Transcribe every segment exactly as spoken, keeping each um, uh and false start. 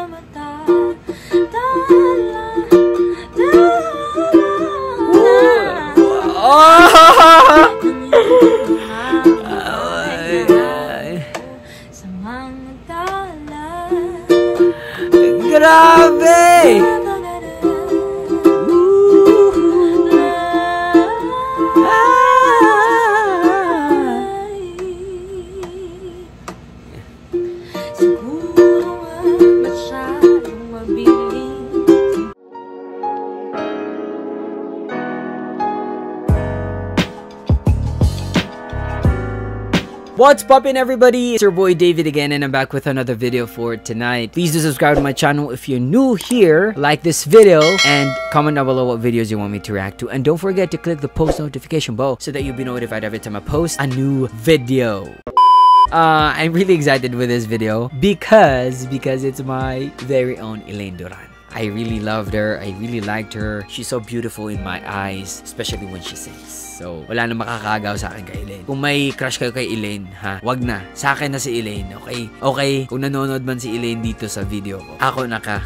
mata. Tala, sa mga tala. Grabe! What's poppin', everybody? It's your boy David again, and I'm back with another video for tonight. Please do subscribe to my channel if you're new here, like this video, and comment down below what videos you want me to react to. And don't forget to click the post notification bell so that you'll be notified every time I post a new video. Uh, I'm really excited with this video because because it's my very own Elaine Duran. I really loved her. I really liked her. She's so beautiful in my eyes, especially when she sings. So, wala na makakagaw sa akin kay Elaine. Kung may crush kayo kay Elaine, ha, wag na. Sa akin na si Elaine, okay? Okay, kung nanonood man si Elaine dito sa video ko, ako naka.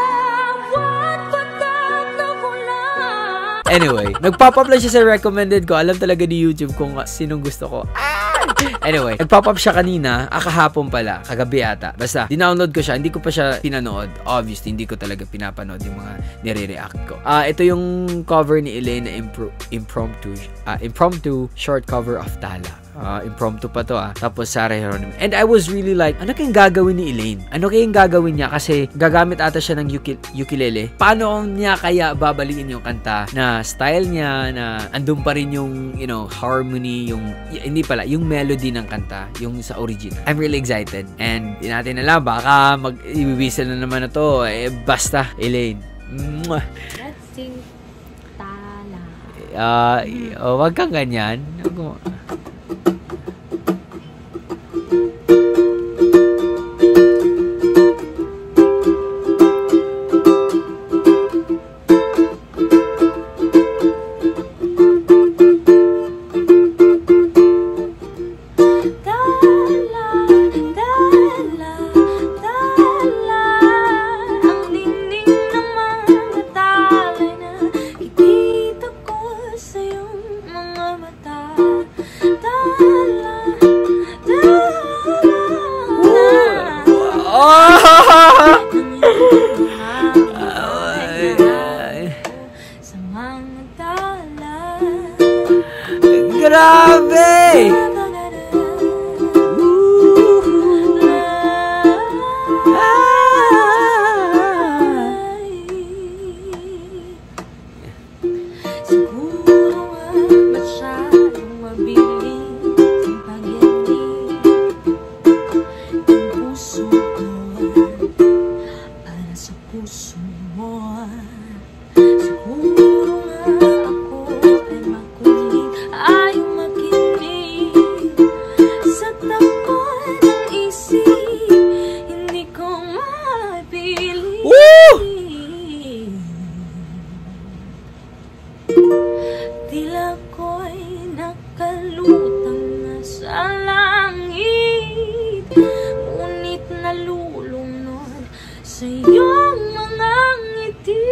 Anyway, nagpop up lang siya sa recommended ko. Alam talaga ni YouTube kung sinong gusto ko. Anyway, nag-pop up siya kanina, ah, kahapon pala, kagabi ata. Basta, dinownload ko siya, hindi ko pa siya pinanood. Obviously, hindi ko talaga pinapanood yung mga nire-react ko. Ah, uh, ito yung cover ni Elaine na impro impromptu, uh, impromptu short cover of Tala. Uh, impromptu pa to ah. Tapos Sarah Heronimo. And I was really like, ano kayang gagawin ni Elaine? Ano kayang gagawin niya? Kasi gagamit ata siya ng ukul ukulele. Paano niya kaya babaliin yung kanta na style niya, na andun pa rin yung, you know, harmony, yung, hindi pala, yung melody ng kanta, yung sa original. I'm really excited. And di natin alam, baka mag-i-whistle na naman na to. Eh, basta, Elaine. Mwah. Let's sing Tala. Uh, oh, wag kang ganyan. Grabeh! Siguro nga masyadong mabilis ang pag-ibig. Yung puso ko para sa puso mo. Siguro nga ako ay makuling, ay makinig sa takot ng isip. Hindi ko mapili. Tila ko'y nakalutang na sa langit, ngunit nalulunod sa iyong mga ngiti.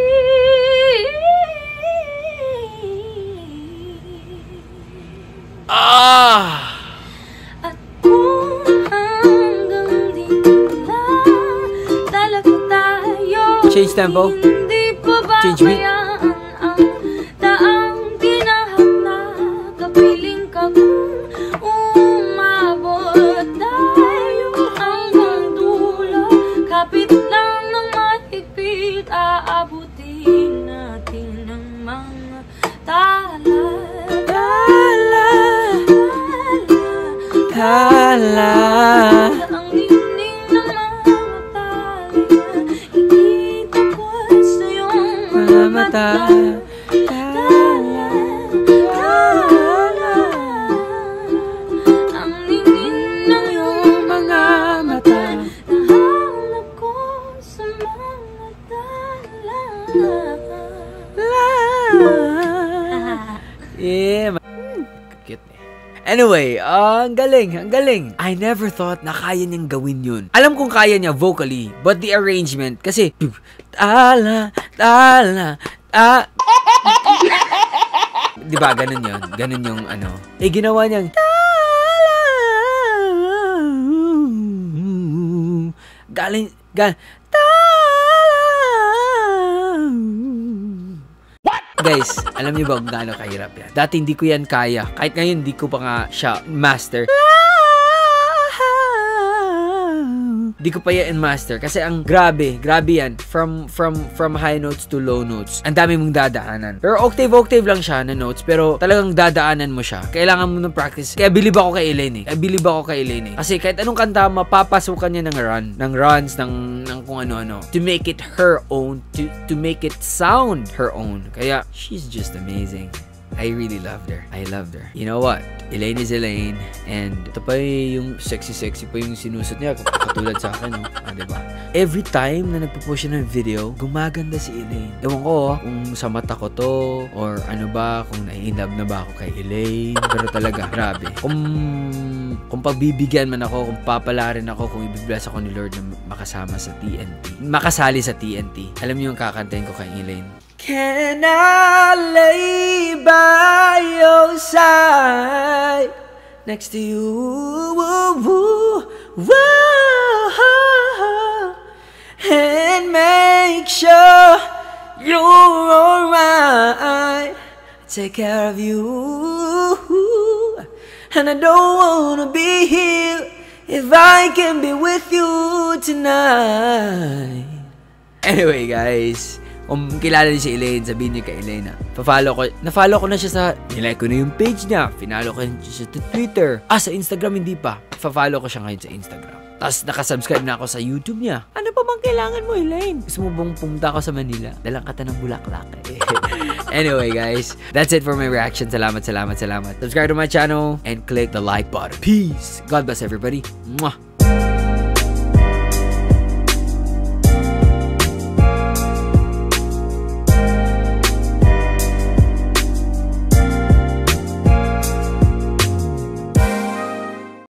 Ah! At kung hanggang dito lang talaga tayo, Change tempo. hindi pa ba Change beat. ang daang tinahak na kapiling ka kung umabot tayo hanggang dulo. Kapit lang ng mahigpit, aabutin natin ng mga tala. Tala, Tala. ang lining ng mga tala, ikita ko sa iyong mga mata. Tala, tala, ang lining ng iyong mga mata. Nahanap ko sa mga tala. Yeah. Cute eh. Anyway, uh, ang galing, ang galing. I never thought na kaya niyang gawin yun. Alam kong kaya niya vocally, but the arrangement, kasi, Tala, Tala, ah, di ba, ganun yun? Ganun yung ano. Eh, ginawa niyang, Tala, galing, galing, guys, alam niyo ba kung gaano kahirap yan? Dati hindi ko yan kaya. Kahit ngayon, hindi ko pa nga siya master. Di ko pa yan master kasi ang grabe, grabe yan from from from high notes to low notes. Ang dami mong dadaanan. Pero octave octave lang siya na notes, pero talagang dadaanan mo siya. Kailangan mo ng practice. Kaya believe ako kay Elaine eh. Kaya believe ako kay Elaine eh. Kasi kahit anong kanta mapapasukan niya ng run, ng runs, ng ng kung ano-ano to make it her own, to to make it sound her own. Kaya she's just amazing. I really loved her. I loved her. You know what? Elaine is Elaine. And ito pa yung sexy-sexy pa yung sinusot niya. Katulad sa akin, no? Ah, diba? Every time na nagpo-post siya ng video, gumaganda si Elaine. Ewan ko, kung sa mata ko to, or ano ba, kung nai-inlove na ba ako kay Elaine. Pero talaga, grabe. Kung, kung pagbibigyan man ako, kung papalarin ako, kung ibibless ako ni Lord na makasama sa T N T. Makasali sa T N T. Alam niyo yung kakantahin ko kay Elaine? Can I lay by your side next to you? Woo, woo, woo, and make sure you're alright. Take care of you, and I don't wanna be here if I can be with you tonight. Anyway, guys, kung kilala niyo si Elaine, sabihin niyo kay Elaine na pa-follow ko, na-follow ko na siya sa, nilike ko na yung page niya, finalo ko na siya sa Twitter. Ah, sa Instagram hindi pa. Pa-follow ko siya ngayon sa Instagram. Tapos nakasubscribe na ako sa YouTube niya. Ano pa bang kailangan mo, Elaine? Gusto mo bang pumunta ako sa Manila? Dalang kata ng bulaklak eh. Anyway, guys, that's it for my reaction. Salamat, salamat, salamat. Subscribe to my channel and click the like button. Peace! God bless everybody. Mwah!